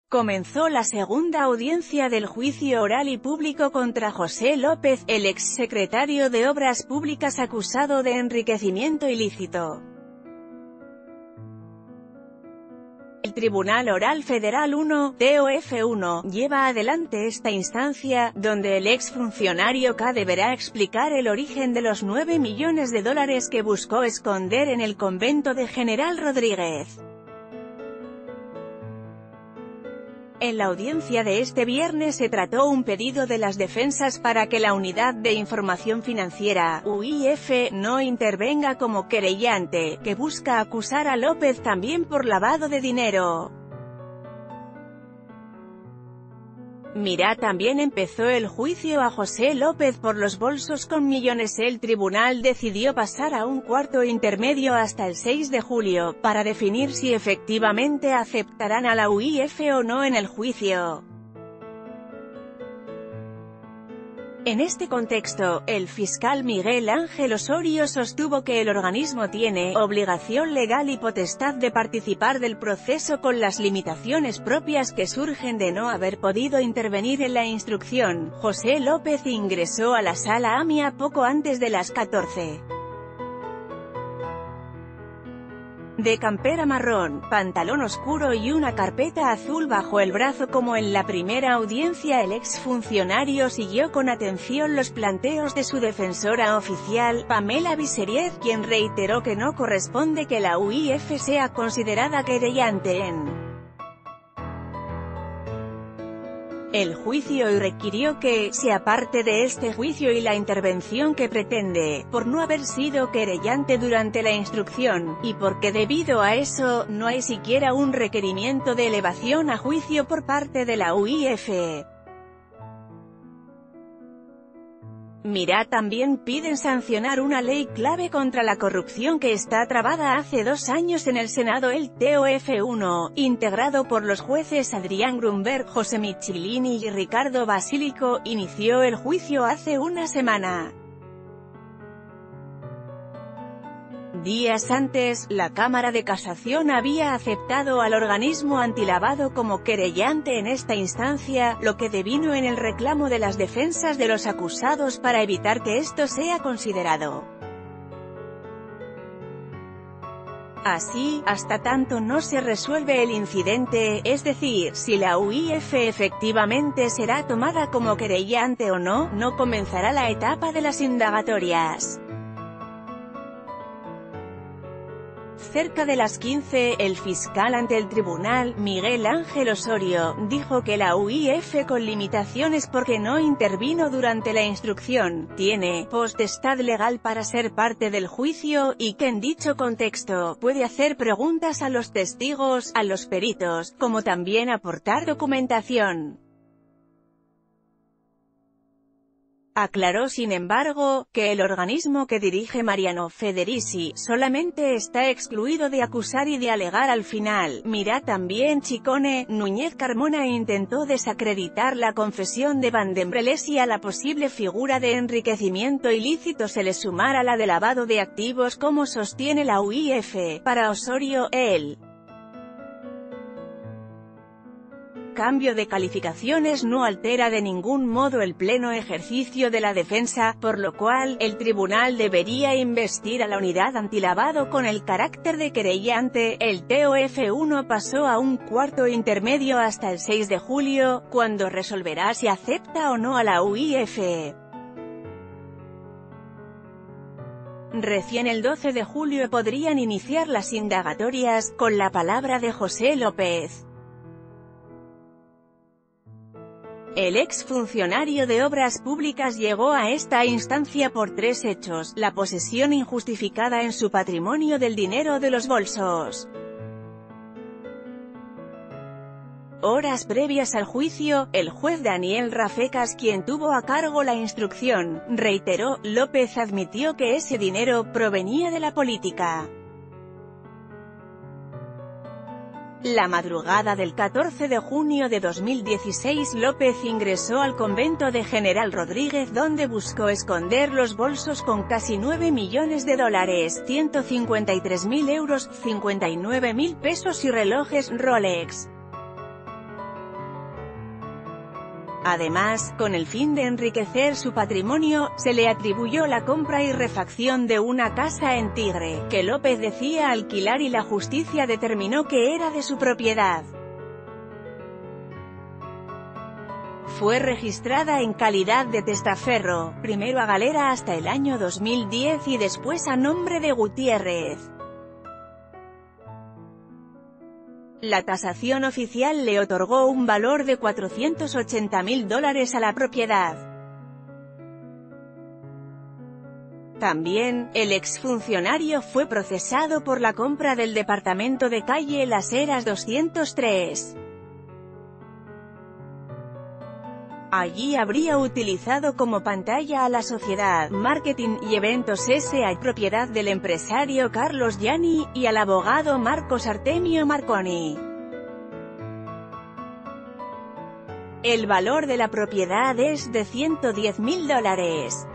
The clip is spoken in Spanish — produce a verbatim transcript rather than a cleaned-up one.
Comenzó la segunda audiencia del juicio oral y público contra José López, el exsecretario de Obras Públicas acusado de enriquecimiento ilícito. El Tribunal Oral Federal uno, T O F uno, lleva adelante esta instancia, donde el exfuncionario K deberá explicar el origen de los nueve millones de dólares que buscó esconder en el convento de General Rodríguez. En la audiencia de este viernes se trató un pedido de las defensas para que la Unidad de Información Financiera, U I F, no intervenga como querellante, que busca acusar a López también por lavado de dinero. Mira, también empezó el juicio a José López por los bolsos con millones. El tribunal decidió pasar a un cuarto intermedio hasta el seis de julio, para definir si efectivamente aceptarán a la U I F o no en el juicio. En este contexto, el fiscal Miguel Ángel Osorio sostuvo que el organismo tiene obligación legal y potestad de participar del proceso con las limitaciones propias que surgen de no haber podido intervenir en la instrucción. José López ingresó a la sala AMIA poco antes de las catorce. De campera marrón, pantalón oscuro y una carpeta azul bajo el brazo. Como en la primera audiencia, el exfuncionario siguió con atención los planteos de su defensora oficial, Pamela Biserier, quien reiteró que no corresponde que la U I F sea considerada querellante en el juicio y requirió que, se aparte de este juicio y la intervención que pretende, por no haber sido querellante durante la instrucción, y porque debido a eso, no hay siquiera un requerimiento de elevación a juicio por parte de la U I F. Mira, también piden sancionar una ley clave contra la corrupción que está trabada hace dos años en el Senado. El T O F uno, integrado por los jueces Adrián Grunberg, José Michelini y Ricardo Basílico, inició el juicio hace una semana. Días antes, la Cámara de Casación había aceptado al organismo antilavado como querellante en esta instancia, lo que devino en el reclamo de las defensas de los acusados para evitar que esto sea considerado. Así, hasta tanto no se resuelve el incidente, es decir, si la U I F efectivamente será tomada como querellante o no, no comenzará la etapa de las indagatorias. Cerca de las quince, el fiscal ante el tribunal, Miguel Ángel Osorio, dijo que la U I F, con limitaciones porque no intervino durante la instrucción, tiene potestad legal para ser parte del juicio, y que en dicho contexto, puede hacer preguntas a los testigos, a los peritos, como también aportar documentación. Aclaró sin embargo, que el organismo que dirige Mariano Federici, solamente está excluido de acusar y de alegar al final. Mira, también Chicone, Núñez Carmona intentó desacreditar la confesión de Vandembrel y a la posible figura de enriquecimiento ilícito se le sumara la de lavado de activos como sostiene la U I F. Para Osorio, el cambio de calificaciones no altera de ningún modo el pleno ejercicio de la defensa, por lo cual, el tribunal debería investir a la unidad antilavado con el carácter de querellante. El T O F uno pasó a un cuarto intermedio hasta el seis de julio, cuando resolverá si acepta o no a la U I F. Recién el doce de julio podrían iniciar las indagatorias, con la palabra de José López. El exfuncionario de Obras Públicas llegó a esta instancia por tres hechos: la posesión injustificada en su patrimonio del dinero de los bolsos. Horas previas al juicio, el juez Daniel Rafecas, quien tuvo a cargo la instrucción, reiteró, López admitió que ese dinero provenía de la política. La madrugada del catorce de junio de dos mil dieciséis, López ingresó al convento de General Rodríguez, donde buscó esconder los bolsos con casi nueve millones de dólares, ciento cincuenta y tres mil euros, cincuenta y nueve mil pesos y relojes Rolex. Además, con el fin de enriquecer su patrimonio, se le atribuyó la compra y refacción de una casa en Tigre, que López decía alquilar y la justicia determinó que era de su propiedad. Fue registrada en calidad de testaferro, primero a Galera hasta el año dos mil diez y después a nombre de Gutiérrez. La tasación oficial le otorgó un valor de cuatrocientos ochenta mil dólares a la propiedad. También, el exfuncionario fue procesado por la compra del departamento de calle Las Heras doscientos tres. Allí habría utilizado como pantalla a la sociedad Marketing y Eventos S A propiedad del empresario Carlos Gianni, y al abogado Marcos Artemio Marconi. El valor de la propiedad es de ciento diez mil dólares.